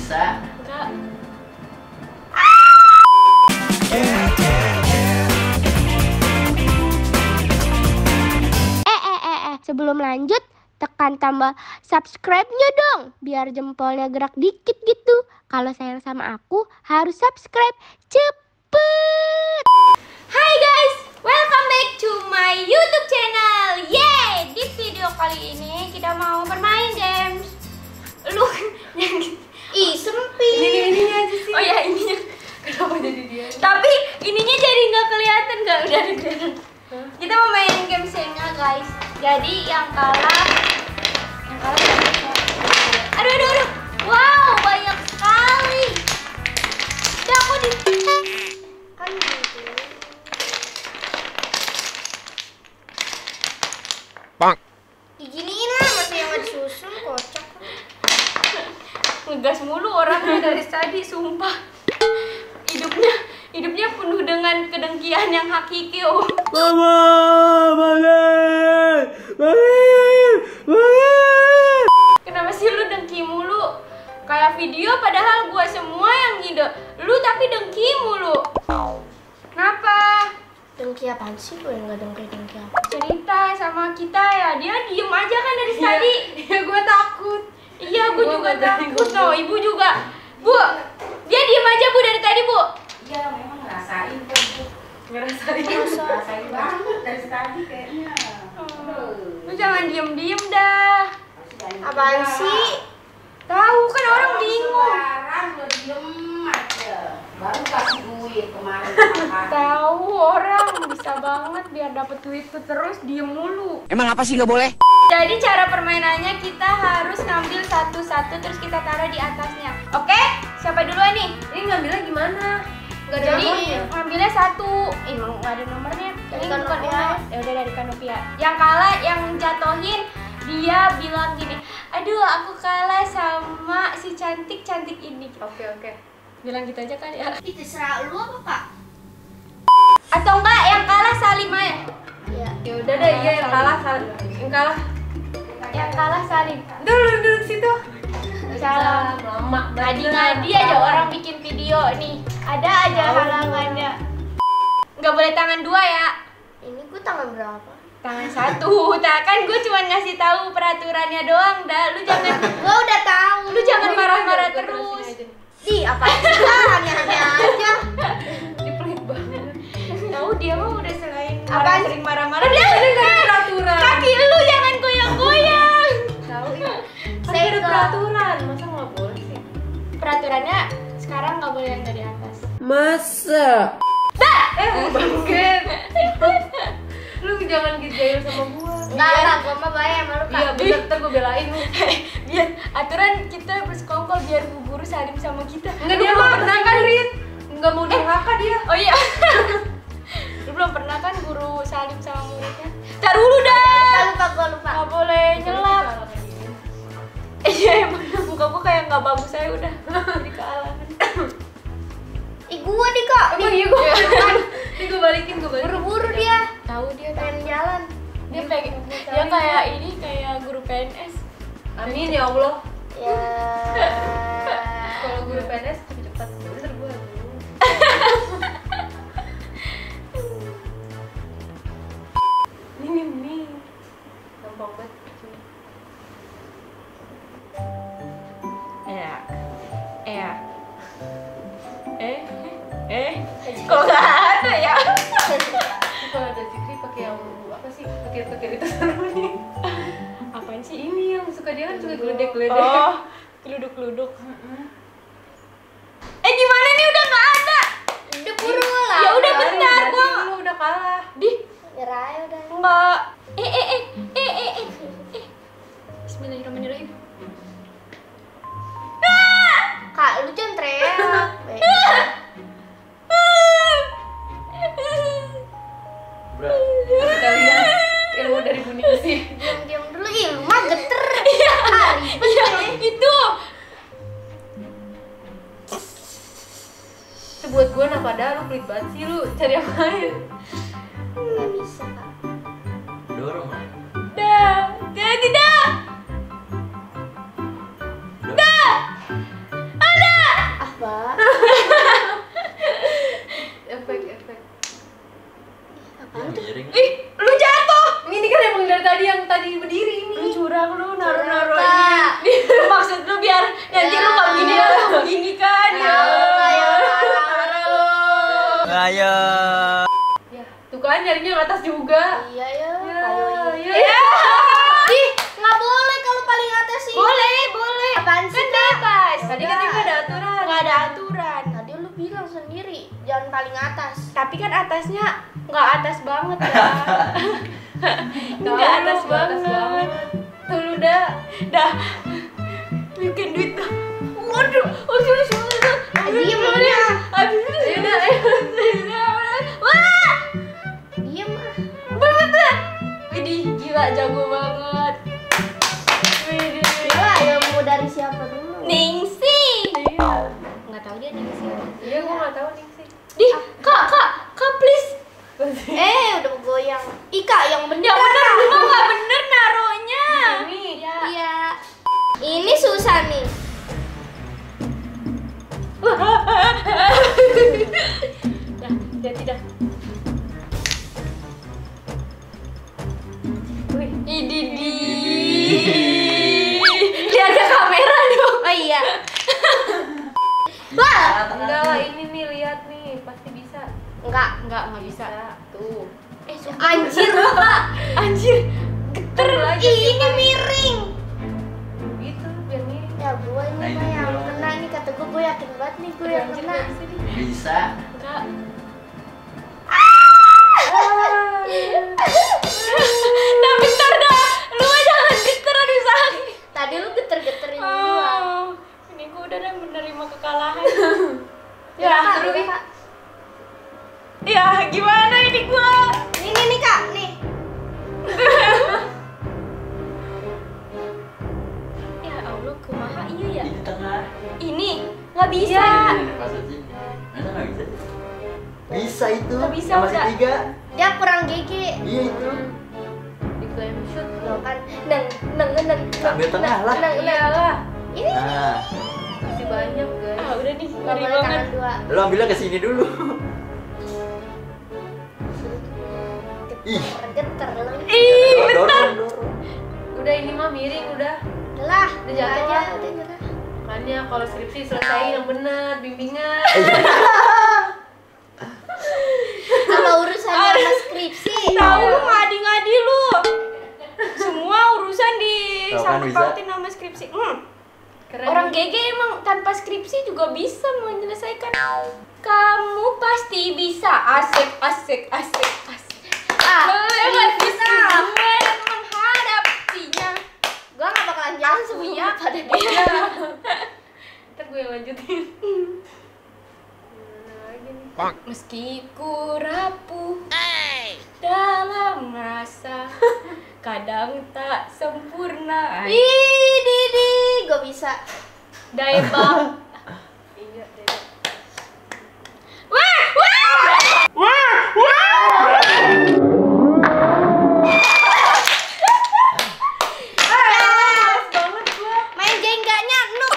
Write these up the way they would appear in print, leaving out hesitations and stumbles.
bisa. Enggak. Sebelum lanjut, tekan tombol subscribe-nya dong, biar jempolnya gerak dikit gitu. Kalau sayang sama aku, harus subscribe. Cepet! Hai guys, welcome back to my YouTube channel. Yeay! Di video kali ini kita mau bermain games. Lu ih sempit. Ini aja sih. Oh ya ininya. Kenapa jadi dia? Tapi ininya jadi nggak kelihatan, nggak udah kelihatan. Kita mau main gamesnya guys. Jadi yang kalah aduh. Wow, banyak sekali. Udah aku di kan gitu. Bang. Diginiin lah, masih yang nggak disusun, kocak. Ngegas mulu orangnya dari tadi, sumpah. Hidupnya penuh dengan kedengkian yang hakiki. Oh. Kenapa sih lu dengki mulu? Kayak video padahal gua semua yang ngide. Lu tapi dengki mulu. Kenapa? Dengki apaan sih? Gue nggak dengki apa. Cerita sama kita ya. Dia diem aja kan dari tadi. Iya, gue takut. Iya, gue juga takut. Tuh, ibu juga. Bu, dia diem aja bu dari tadi bu. Iya, memang ngerasain kok, Bu. Ngerasain banget dari tadi kayaknya. Lu jangan diem-diem dah. Apaan sih? Tahu kan orang bingung. Sekarang lo diem aja. Baru kasih duit kemarin. Tahu orang bisa banget biar dapet duit tuh terus diem mulu. Emang apa sih nggak boleh? Jadi cara permainannya kita harus ngambil satu-satu terus kita taruh di atasnya. Oke? Siapa duluan nih? Ini ngambilnya gimana? Gak ada Jadi nomornya? ngambilnya satu. Emang nggak ada nomornya. Ini Dari bukan Kanopia. ya udah dari Kanopia. Yang kalah yang jatohin dia bilang gini, aduh aku kalah sama si cantik ini. Oke. Bilang gitu aja kan ya. Ih, terserah lu apa, Kak? Atau enggak yang kalah Salim aja. Ya. Ya udah deh, iya yang kalah. Yang kalah Salim. Duduk situ. Salam. Lama Ngadi-ngadi aja orang bikin video nih. Ada aja halangannya. Nggak boleh tangan dua ya. Ini gue tangan berapa? Tangan satu. Kan gue cuma ngasih tahu peraturannya doang dah. Lu jangan Gue udah tahu. lu jangan marah-marah terus. Ih, apaan sih? Aneh-aneh aja. Dia pelit banget. Tahu dia mah udah selain Apaan? sering marah-marah dia ada peraturan. Kaki lu jangan goyang-goyang. Tahu ya. Kan Saya ada ke- peraturan, masa nggak boleh sih? Peraturannya sekarang nggak boleh yang dari atas. Masa? Bangkit. Lu jangan gijail sama gua. Enggak lah, gue mah bayar sama lu, Kak. Iya, bener, ntar gua belain lu. Biar aturan kita bersekongkol biar bu guru salim sama kita. Enggak, dia mah pernah kan, Rit? Enggak mau durhaka dia. Oh iya. Lu belum pernah kan guru salim sama muridnya? Tar dulu dah. Gue lupa. Nggak boleh nyelap. Iya emang muka gua kayak nggak bagus saya udah jadi kealangan. Ih, gue nih, Kak. Emang iya gua kan. Ini gua balikin. Buru-buru dia. Tahu dia Pengen jalan. dia pengen dia kayak ini kayak guru PNS. Amin ya Allah. Ya. Kalau guru PNS cepat. Bener gua. Nih. Gampang banget. Kok nggak ada ya? Kalau ada Zikri pakai yang apa sih? Pakai itu seru nih. Apaan sih Ini yang suka dia kan suka geledek-geledek. Oh, keluduk-keluduk. Gimana nih udah nggak ada? Udah buru lah. Ya udah bentar gua. Lu udah kalah. Di Nyerah aja udah. enggak. Bismillahirrahmanirrahim. Kak, lu jangan teriak. Kita lihat ilmu dari Buni sih. Diam-diam dulu. Ih, lu mah geter. Iya, itu. Itu buat gua nah padahal lu pelit banget sih lu cari yang lain. Gak bisa, Kak. Dorong lah. Dah. Tidak. Dah. Miring. Ih, lu jatuh. Ini kan emang dari tadi yang tadi berdiri ini. Lu curang lu naruh-naruh Kak. ini. Maksud lu biar nanti lu nggak begini langsung begini kan ya. Ayo. Ya, tuh kan nyarinya ke atas juga. Iya ya. Ya, Ya. Ih, nggak boleh kalau paling atas sih. Boleh, boleh. Apaan sih, Kan bebas. Tadi kan nggak ada aturan. Nggak ada aturan. Tadi lu bilang sendiri jangan paling atas. Tapi kan atasnya nggak atas banget ya. Nggak atas banget. Tuh lu dah. Bikin duit dah. Waduh, Diem ya. Abis itu Ayo dah, wah, Diem ah. banget dah. Widih, gila jago banget. Widih. Gila, yang mau dari siapa dulu? Ningsi. Iya. Nggak tahu dia Ningsi. Iya, gua nggak tahu nih sih. Dih, kak please. Udah goyang. Ika yang bener. Ya bener, gua nggak bener naruhnya. Ini. Iya. Ini susah nih. Dah, jadi dah. Wih. Ididi. Dia ada kamera dong. Oh iya. Wah. Enggak lah, ini nih lihat nih, pasti bisa. Enggak bisa. Tuh. Anjir, Kak. Anjir, geter lagi. Ini miring. Gitu, biar mirip. Ya gue ini Nah, mah ini yang dong. kena nih, kata gue yakin banget nih gue yang Anjir, kena. nggak bisa nih. Bisa. Enggak. Nah, bentar dah. Lu jangan geter, aduh sakit. Tadi lu geter-geterin gua. Oh, ini gua udah menerima kekalahan. Ya, Ya, Kak, terus. udah, Kak. Ya, gimana ini gua? Nih Kak, nih. Ya Allah, kumaha iya ya? Di tengah. Ini nggak bisa. Ini pas sini. Masa nggak bisa? Bisa itu. Nggak bisa, Yang masih udah. 3. Dia kurang GG. Iya itu. Di claim shoot Lo kan neng. Ambil tengah lah. iyalah. Ini Nah, Masih banyak, guys. Ah, udah nih, nggak ngeri boleh banget. tangan dua. lo ambilnya ke sini dulu. Ih. Geter lu. Ih, bentar. Dorong. Udah ini mah miring udah. Udah, Udah jatuh aja, lah. udah nyerah. Makanya kalau skripsi selesai yang benar, bimbingan. Kalau urusannya sama skripsi. Tahu lu ngadi-ngadi lu. Semua urusan di Tahu kan bisa. pautin sama skripsi. Keren. Orang GG emang tanpa skripsi juga bisa menyelesaikan. Kamu pasti bisa. Asik. Hebat bisa. Menghadapinya. Gua nggak bakalan jalan sebelum Iya. pada Iya. dia. Ntar gue yang lanjutin. Mana lagi nih? Meski ku rapuh dalam rasa, kadang tak sempurna. Ih, Didi, gua bisa. Daebak. Iya, deh. Main jengganya, nuk.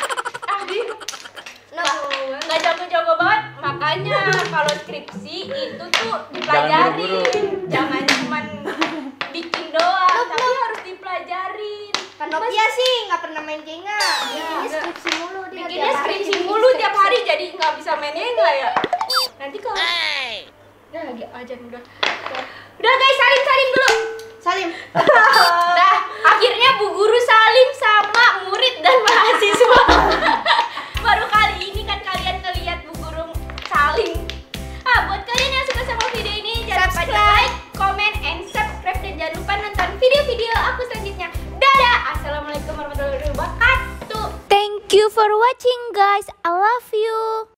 Nggak jago-jago banget, makanya kalau skripsi itu tuh Jangan dipelajarin, buru-buru. jangan cuman bikin doang, tapi harus dipelajarin. Kan Novia sih nggak pernah main jenga. Bikinnya enggak. skripsi mulu dia. Bikinnya tiap hari skripsi bikin mulu tiap skripsi. hari, jadi nggak bisa main jenga ya. Nanti kalau udah lagi ajan udah guys, salim dulu. Salim. Dah, akhirnya Bu Guru salim sama murid dan mahasiswa. Baru kali ini kan kalian ngeliat Bu Guru salim. Buat kalian yang suka sama video ini, jangan lupa di like, comment, and subscribe. Dan jangan lupa nonton video-video aku selanjutnya. Dadah, assalamualaikum warahmatullahi wabarakatuh. Thank you for watching guys. I love you.